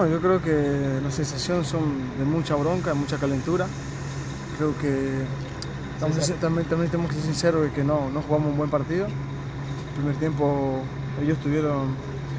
No, yo creo que las sensaciones son de mucha bronca, de mucha calentura. Creo que también tenemos que ser sinceros de que no jugamos un buen partido. El primer tiempo ellos tuvieron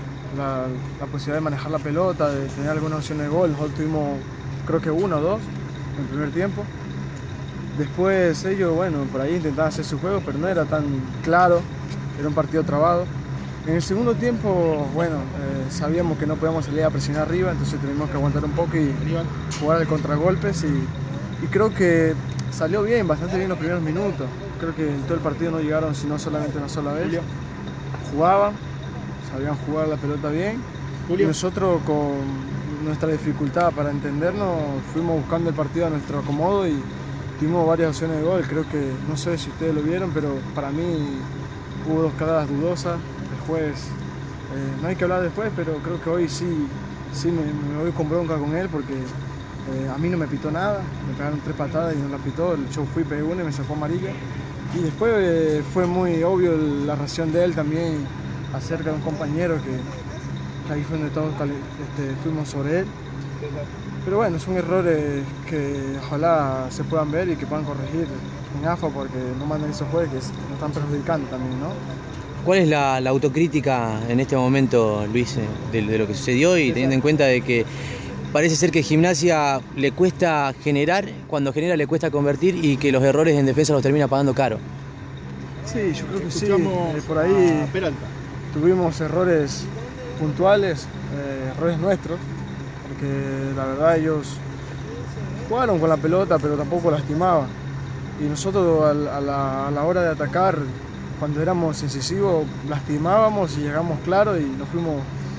la posibilidad de manejar la pelota, de tener alguna opción de gol. Nosotros tuvimos creo que uno o dos en el primer tiempo. Después ellos, bueno, por ahí intentaban hacer su juego, pero no era tan claro, era un partido trabado. En el segundo tiempo, bueno, sabíamos que no podíamos salir a presionar arriba, entonces tuvimos que aguantar un poco y jugar al contragolpes y creo que salió bien, bastante bien los primeros minutos. Creo que en todo el partido no llegaron sino solamente una sola vez. Jugaban, sabían jugar la pelota bien. Y nosotros con nuestra dificultad para entendernos fuimos buscando el partido a nuestro acomodo y tuvimos varias opciones de gol. Creo que, no sé si ustedes lo vieron, pero para mí hubo dos cagadas dudosas. El juez, no hay que hablar después, pero creo que hoy sí me voy con bronca con él porque a mí no me pitó nada, me pegaron 3 patadas y no la pitó, yo fui, pegué una y me sacó amarilla. Y después fue muy obvio la reacción de él también acerca de un compañero que ahí fue donde todos fuimos sobre él. Pero bueno, son errores que ojalá se puedan ver y que puedan corregir en AFA porque no mandan esos jueces que nos están perjudicando también, ¿no? ¿Cuál es la autocrítica en este momento, Luis, de lo que sucedió y teniendo en cuenta de que parece ser que Gimnasia le cuesta generar, cuando genera le cuesta convertir y que los errores en defensa los termina pagando caro? Sí, yo creo que sí. Por ahí tuvimos errores puntuales, errores nuestros, porque la verdad ellos jugaron con la pelota pero tampoco lastimaban. Y nosotros a la hora de atacar, cuando éramos incisivos, lastimábamos y llegamos claro y nos fuimos...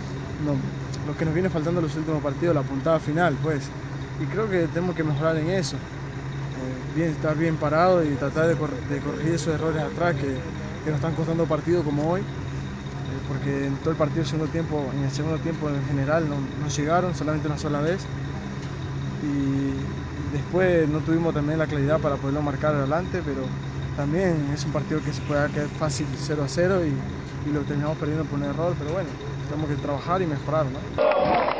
lo que nos viene faltando en los últimos partidos, la puntada final, pues. Y creo que tenemos que mejorar en eso. Estar bien parado y tratar de corregir esos errores atrás que nos están costando partidos como hoy. Porque en todo el partido, en el segundo tiempo en general, no llegaron, solamente una sola vez. Y después no tuvimos también la claridad para poderlo marcar adelante, pero también es un partido que se puede quedar fácil 0-0 y lo terminamos perdiendo por un error, pero bueno, tenemos que trabajar y mejorar, ¿no?